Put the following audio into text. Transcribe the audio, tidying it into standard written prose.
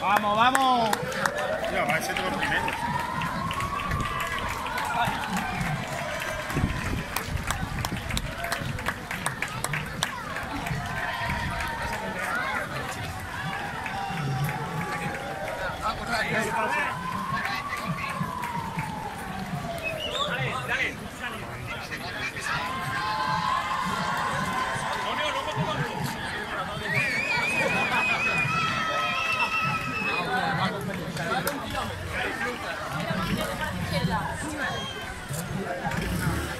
Vamos, vamos. Ya, va a ser todo primero. Ah, pues ahí.